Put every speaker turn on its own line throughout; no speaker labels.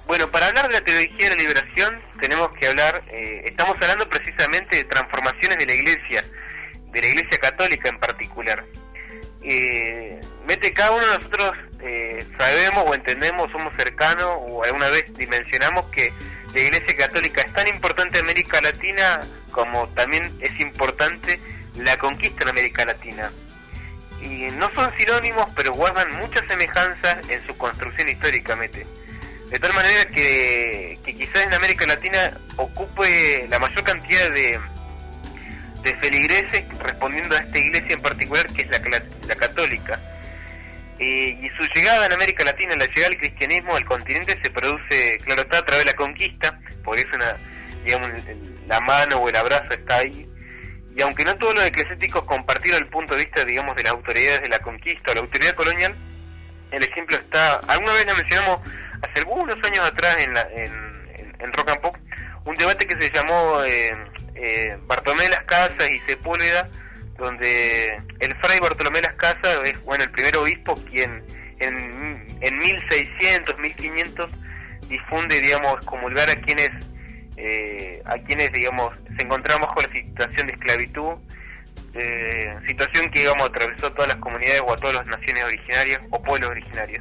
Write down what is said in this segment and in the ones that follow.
Bueno, para hablar de la teología de la liberación tenemos que hablar, estamos hablando precisamente de transformaciones de la Iglesia Católica en particular. Cada uno de nosotros sabemos o entendemos, somos cercanos o alguna vez dimensionamos que la Iglesia Católica es tan importante en América Latina como también es importante la conquista en América Latina. Y no son sinónimos, pero guardan muchas semejanzas en su construcción históricamente. De tal manera que quizás en América Latina ocupe la mayor cantidad de feligreses respondiendo a esta iglesia en particular, que es la católica. Y su llegada en América Latina, la llegada del cristianismo al continente, se produce, claro está, a través de la conquista, por eso la mano o el abrazo está ahí. Y aunque no todos los eclesiásticos compartieron el punto de vista, digamos, de las autoridades de la conquista o la autoridad colonial, el ejemplo está, alguna vez lo mencionamos hace algunos años atrás en Rock and Pop, un debate que se llamó Bartolomé de las Casas y Sepúlveda, donde el fray Bartolomé de las Casas es, el primer obispo quien en 1600, 1500 difunde, digamos, comulgar a quienes digamos se encontraban bajo la situación de esclavitud, situación que, digamos, atravesó todas las comunidades o a todas las naciones originarias o pueblos originarios.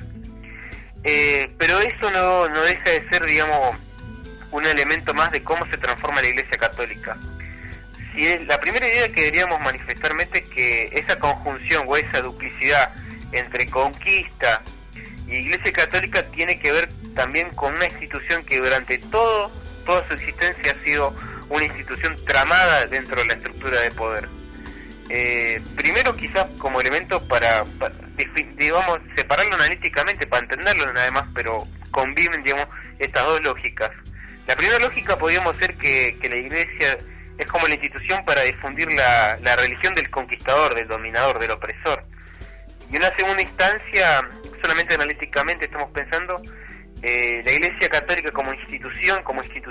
Pero eso no deja de ser, digamos, un elemento más de cómo se transforma la Iglesia Católica. Si es la primera idea que deberíamos manifestarmente es que esa conjunción o esa duplicidad entre conquista y Iglesia Católica tiene que ver también con una institución que durante toda su existencia ha sido una institución tramada dentro de la estructura de poder. Primero, quizás como elemento para digamos, separarlo analíticamente, para entenderlo nada más, pero conviven, digamos, estas dos lógicas. La primera lógica podríamos ser que la Iglesia es como la institución para difundir la religión del conquistador, del dominador, del opresor. Y en una segunda instancia, solamente analíticamente estamos pensando, la Iglesia Católica como institución,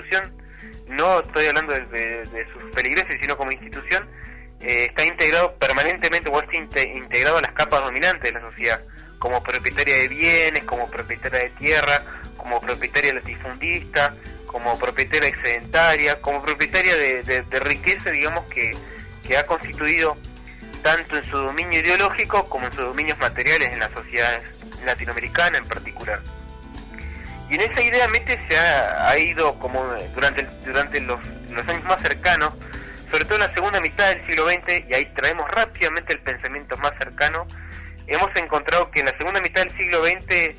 no estoy hablando de sus feligreses, sino como institución, está integrado permanentemente o está integrado a las capas dominantes de la sociedad, como propietaria de bienes, como propietaria de tierra, como propietaria latifundista, como propietaria excedentaria, como propietaria de riqueza, digamos, que ha constituido tanto en su dominio ideológico como en sus dominios materiales en las sociedades latinoamericanas en particular. Y en esa idea se ha ido como durante los años más cercanos, sobre todo en la segunda mitad del siglo XX, y ahí traemos rápidamente el pensamiento más cercano. Hemos encontrado que en la segunda mitad del siglo XX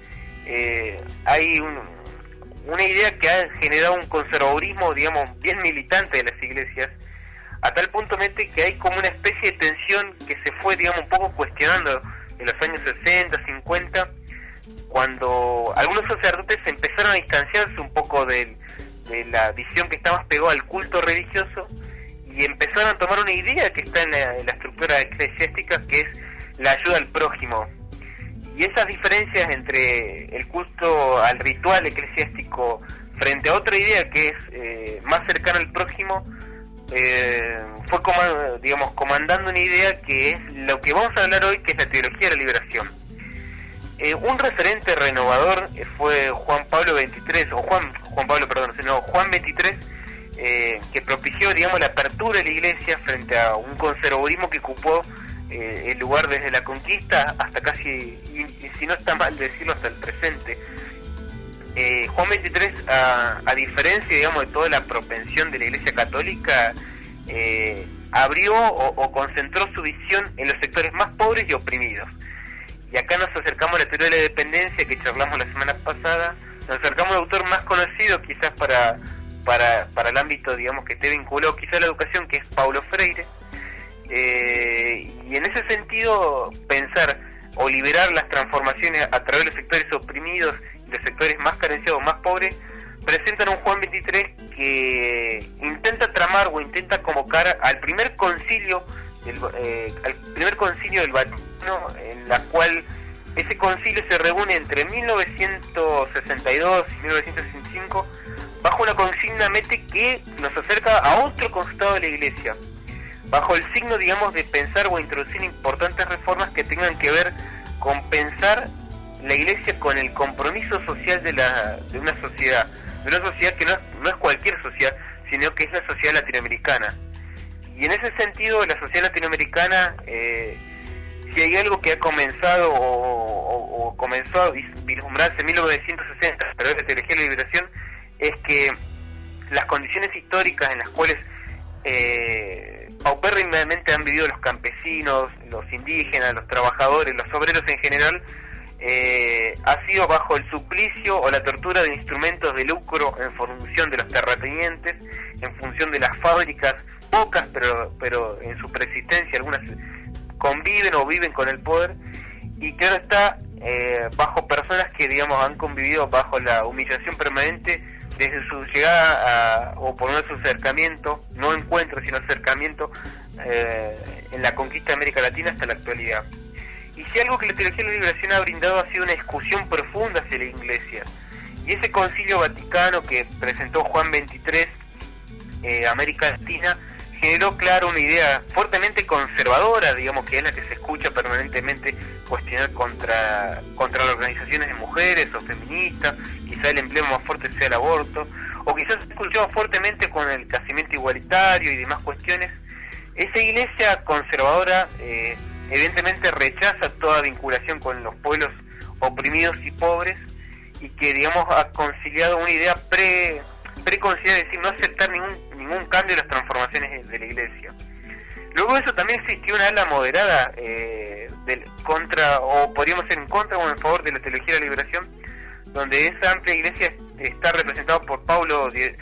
hay una idea que ha generado un conservadurismo, digamos, bien militante de las iglesias, a tal punto que hay como una especie de tensión que se fue, digamos, un poco cuestionando en los años 60, 50, cuando algunos sacerdotes empezaron a distanciarse un poco de la visión que está más pegada al culto religioso, y empezaron a tomar una idea que está en la estructura eclesiástica, que es la ayuda al prójimo. Y esas diferencias entre el culto al ritual eclesiástico frente a otra idea que es más cercana al prójimo, fue comandando una idea que es lo que vamos a hablar hoy, que es la teología de la liberación. Un referente renovador fue Juan XXIII, que propició, digamos, la apertura de la iglesia frente a un conservadurismo que ocupó el lugar desde la conquista hasta casi, y si no está mal decirlo, hasta el presente. Juan XXIII, a diferencia, digamos, de toda la propensión de la Iglesia Católica, abrió o concentró su visión en los sectores más pobres y oprimidos. Y acá nos acercamos a la teoría de la dependencia que charlamos la semana pasada, nos acercamos al autor más conocido quizás para el ámbito, digamos, que esté vinculado quizás a la educación, que es Paulo Freire. Y en ese sentido, pensar o liberar las transformaciones a través de los sectores oprimidos y los sectores más carenciados, más pobres, presentan un Juan XXIII que intenta tramar o intenta convocar al primer concilio del Vaticano, en la cual ese concilio se reúne entre 1962 y 1965 bajo una consigna que nos acerca a otro costado de la Iglesia, bajo el signo, digamos, de pensar o introducir importantes reformas que tengan que ver con pensar la Iglesia con el compromiso social de una sociedad que no es cualquier sociedad, sino que es la sociedad latinoamericana. Y en ese sentido, la sociedad latinoamericana, si hay algo que ha comenzado o comenzó a vislumbrarse en 1960 a través de la teología de la liberación, es que las condiciones históricas en las cuales paupérrimamente han vivido los campesinos, los indígenas, los trabajadores, los obreros en general, ha sido bajo el suplicio o la tortura de instrumentos de lucro en función de los terratenientes, en función de las fábricas, pocas pero en su persistencia algunas conviven o viven con el poder, y claro está, bajo personas que digamos han convivido bajo la humillación permanente desde su llegada o por menos su acercamiento, no encuentro sino acercamiento en la conquista de América Latina hasta la actualidad. Y si algo que la teología de la liberación ha brindado ha sido una discusión profunda hacia la Iglesia, y ese concilio vaticano que presentó Juan XXIII, América Latina, generó, claro, una idea fuertemente conservadora, digamos, que es la que se escucha permanentemente cuestionar contra las organizaciones de mujeres o feministas. Quizá el emblema más fuerte sea el aborto, o quizás se escuchaba fuertemente con el casamiento igualitario y demás cuestiones. Esa iglesia conservadora evidentemente rechaza toda vinculación con los pueblos oprimidos y pobres, y que, digamos, ha conciliado una idea preconciliada, es decir, no aceptar ningún cambio en las transformaciones de la Iglesia. Luego de eso también existió una ala moderada podríamos ser en contra o en favor de la teología de la liberación, donde esa amplia Iglesia está representada por Paulo VI,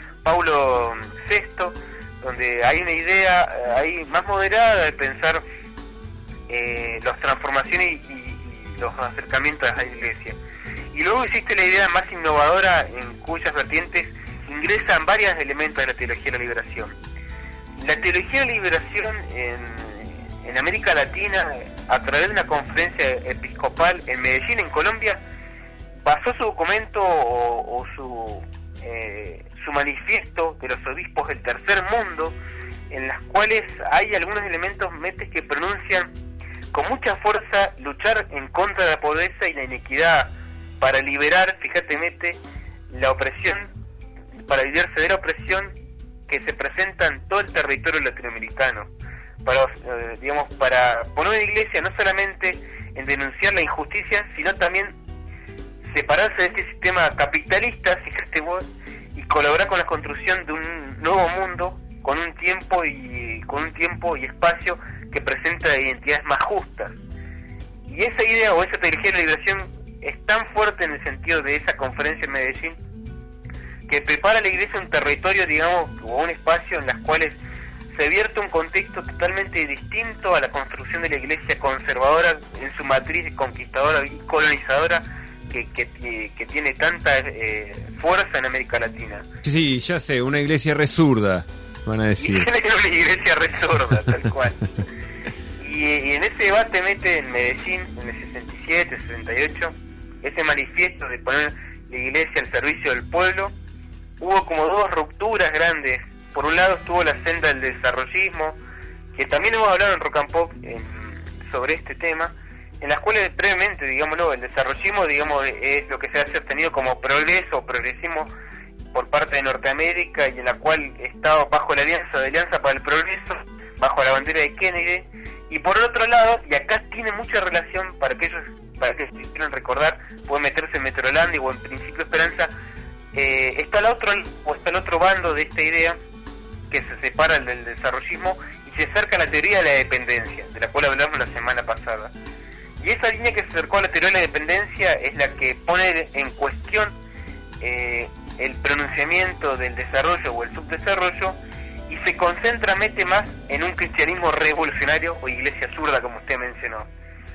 donde hay una idea ahí más moderada de pensar las transformaciones y los acercamientos a la Iglesia. Y luego existe la idea más innovadora, en cuyas vertientes ingresan varios elementos de la teología de la liberación. La teología de la liberación en América Latina, a través de una conferencia episcopal en Medellín, en Colombia, basó su documento o su manifiesto de los obispos del tercer mundo, en las cuales hay algunos elementos que pronuncian con mucha fuerza luchar en contra de la pobreza y la inequidad, para liberar, fíjate, la opresión, para liberarse de la opresión que se presenta en todo el territorio latinoamericano, para poner una iglesia no solamente en denunciar la injusticia, sino también separarse de este sistema capitalista, fíjate vos, y colaborar con la construcción de un nuevo mundo con un tiempo y espacio que presenta identidades más justas. Y esa idea o esa teología de la liberación es tan fuerte en el sentido de esa conferencia en Medellín, que prepara a la iglesia un territorio, digamos, o un espacio en las cuales se vierte un contexto totalmente distinto a la construcción de la iglesia conservadora en su matriz conquistadora y colonizadora que tiene tanta fuerza en América Latina.
Sí, ya sé, una iglesia resurda, van a decir.
Una iglesia resurda, tal cual. Y en ese debate en Medellín, en el 67, 68, ese manifiesto de poner la iglesia al servicio del pueblo, hubo como dos rupturas grandes. Por un lado estuvo la senda del desarrollismo, que también hemos hablado en Rock and Pop sobre este tema, en las cuales brevemente, digámoslo, el desarrollismo, digamos, es lo que se ha sostenido como progreso o progresismo por parte de Norteamérica, y en la cual estaba bajo la Alianza para el Progreso, bajo la bandera de Kennedy. Y por el otro lado, y acá tiene mucha relación, para que quieran recordar, pueden meterse en Metrolandia o en Principio Esperanza, está el otro bando de esta idea que se separa del desarrollismo y se acerca a la teoría de la dependencia, de la cual hablamos la semana pasada. Y esa línea que se acercó a la teoría de la dependencia es la que pone en cuestión el pronunciamiento del desarrollo o el subdesarrollo, y se concentra más en un cristianismo revolucionario o iglesia zurda, como usted mencionó.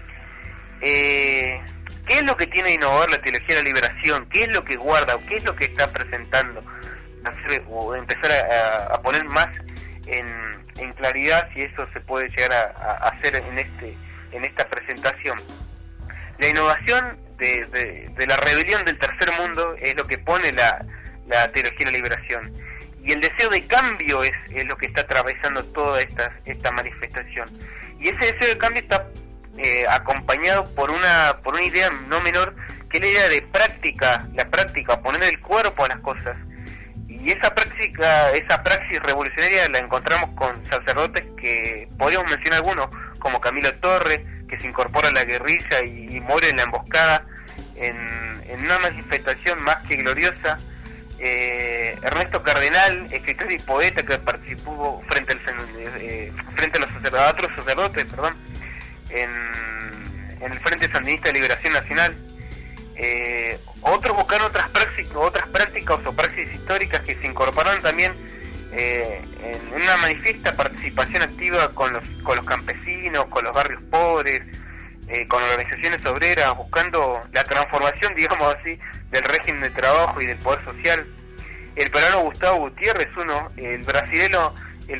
¿Qué es lo que tiene de innovador la teología de la liberación? ¿Qué es lo que guarda o qué es lo que está presentando? O empezar a poner más en claridad, si eso se puede llegar a hacer en esta presentación. La innovación de la rebelión del tercer mundo es lo que pone la teología de la liberación, y el deseo de cambio es lo que está atravesando toda esta manifestación, y ese deseo de cambio está acompañado por una idea no menor, que es la idea de la práctica, poner el cuerpo a las cosas. Y esa praxis revolucionaria la encontramos con sacerdotes que podríamos mencionar algunos, como Camilo Torre, que se incorpora a la guerrilla y muere en la emboscada en una manifestación más que gloriosa. Ernesto Cardenal, escritor y poeta que participó frente a los otros sacerdotes, en el Frente Sandinista de Liberación Nacional. Otros buscaron otras prácticas o praxis históricas que se incorporaron también en una manifiesta participación activa con los campesinos, con los barrios pobres, con organizaciones obreras, buscando la transformación, digamos así, del régimen de trabajo y del poder social. El peruano Gustavo Gutiérrez es uno, el brasileño,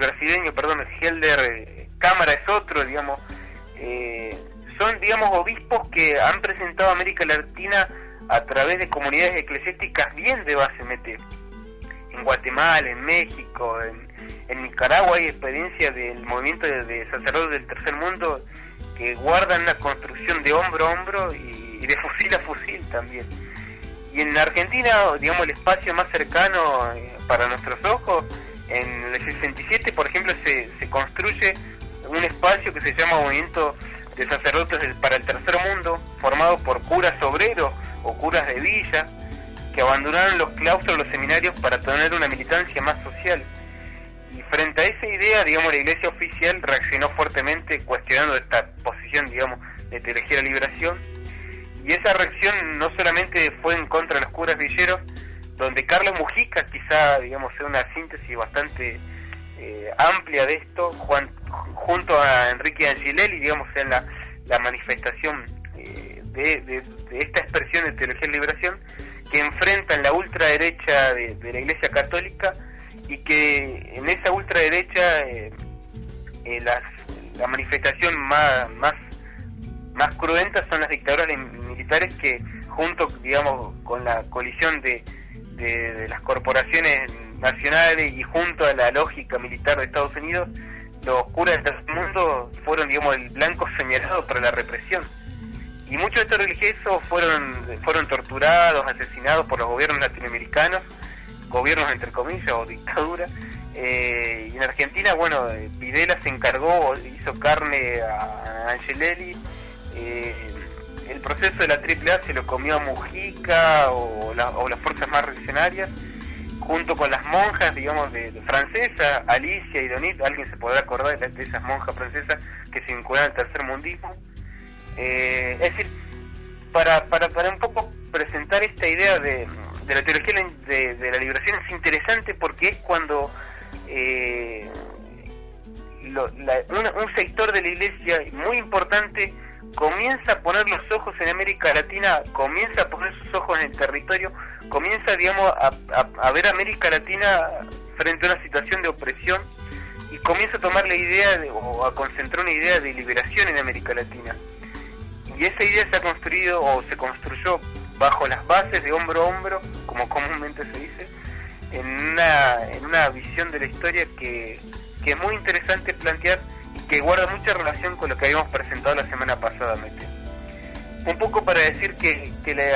Helder Cámara es otro, digamos. Son, digamos, obispos que han presentado a América Latina a través de comunidades eclesiásticas bien de base, en Guatemala, en México, en Nicaragua hay experiencia del movimiento de sacerdotes del tercer mundo que guardan una construcción de hombro a hombro y de fusil a fusil también. Y en Argentina, digamos, el espacio más cercano para nuestros ojos, en el 67, por ejemplo, se construye un espacio que se llama Movimiento de Sacerdotes para el Tercer Mundo, formado por curas obreros o curas de villa, que abandonaron los claustros, los seminarios, para tener una militancia más social. Y frente a esa idea, digamos, la Iglesia oficial reaccionó fuertemente cuestionando esta posición, digamos, de teología de la liberación. Y esa reacción no solamente fue en contra de los curas villeros, donde Carlos Mujica quizá, digamos, sea una síntesis bastante amplia de esto, junto a Enrique Angelelli, digamos, en la manifestación de esta expresión de teología de liberación, que enfrentan la ultraderecha de la Iglesia Católica, y que en esa ultraderecha la manifestación más cruenta son las dictaduras militares, que junto, digamos, con la colisión de las corporaciones nacionales y junto a la lógica militar de Estados Unidos, los curas del tercer mundo fueron, digamos, el blanco señalado para la represión. Y muchos de estos religiosos fueron torturados, asesinados por los gobiernos latinoamericanos, gobiernos entre comillas o dictaduras. Y en Argentina, bueno, Videla se encargó, hizo carne a Angelelli. El proceso de la AAA se lo comió a Mujica o las fuerzas más reaccionarias, junto con las monjas, digamos, de francesas, Alicia y Donit. Alguien se podrá acordar de esas monjas francesas que se vincularon al tercer mundismo. Es decir, para un poco presentar esta idea de la teología de la liberación, es interesante porque es cuando un sector de la Iglesia muy importante comienza a poner los ojos en América Latina, comienza a poner sus ojos en el territorio, comienza, digamos, a ver a América Latina frente a una situación de opresión, y comienza a tomar la idea o a concentrar una idea de liberación en América Latina. Y esa idea se ha construido o se construyó bajo las bases de hombro a hombro, como comúnmente se dice, en una visión de la historia que es muy interesante plantear y que guarda mucha relación con lo que habíamos presentado la semana pasada, Mete. Un poco para decir que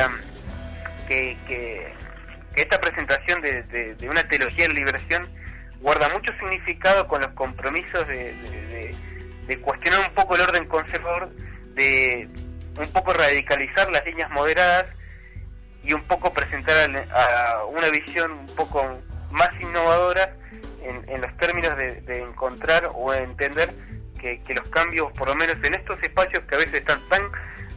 esta presentación de una teología de la liberación guarda mucho significado con los compromisos de cuestionar un poco el orden conservador, de un poco radicalizar las líneas moderadas y un poco presentar a una visión un poco más innovadora en los términos de encontrar o entender que los cambios, por lo menos en estos espacios que a veces están tan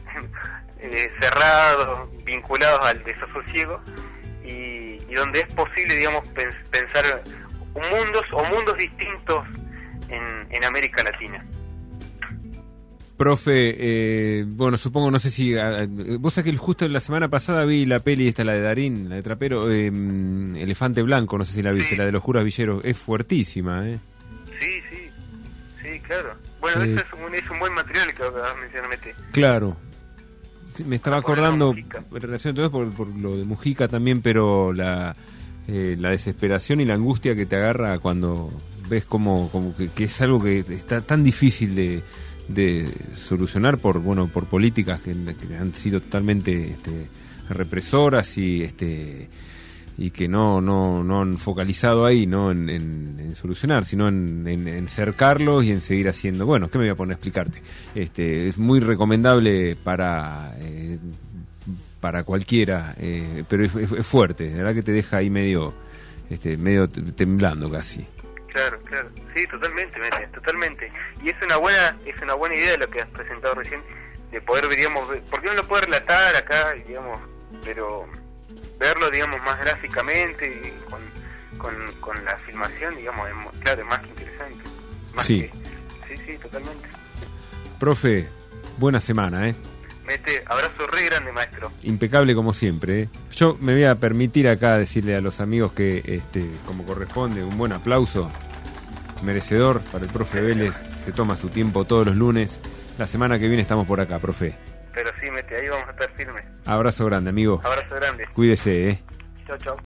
cerrados, vinculados al desasosiego, y donde es posible, digamos, pensar mundos distintos en América Latina.
Profe, bueno, supongo, no sé si... vos sabés que justo la semana pasada vi la peli esta, la de Darín, la de Trapero, Elefante Blanco, no sé si la viste, sí. La de los curas villeros, es fuertísima, ¿eh? Sí, claro. Bueno, esto es un buen material que acabas de mencionar. Claro. Sí, me estaba acordando, en relación a todo por lo de Mujica también, pero la desesperación y la angustia que te agarra cuando ves como que es algo que está tan difícil de solucionar por políticas que han sido totalmente represoras y que no han focalizado ahí, no en solucionar, sino en cercarlos y en seguir haciendo. Bueno, ¿qué me voy a poner a explicarte? Es muy recomendable para cualquiera, pero es fuerte, de verdad que te deja ahí medio temblando casi.
Claro, sí, totalmente. Y es una buena idea lo que has presentado recién, de poder, digamos, porque uno lo puede relatar acá, digamos, pero verlo, digamos, más gráficamente y con la filmación, digamos, claro, es más que interesante.
Sí.
Sí, totalmente.
Profe, buena semana,
abrazo re grande, maestro.
Impecable como siempre, Yo me voy a permitir acá decirle a los amigos que, como corresponde, un buen aplauso merecedor para el profe Vélez. Se toma su tiempo todos los lunes. La semana que viene estamos por acá, profe.
Pero sí, ahí vamos a estar firmes.
Abrazo grande, amigo.
Abrazo grande.
Cuídese,
Chau.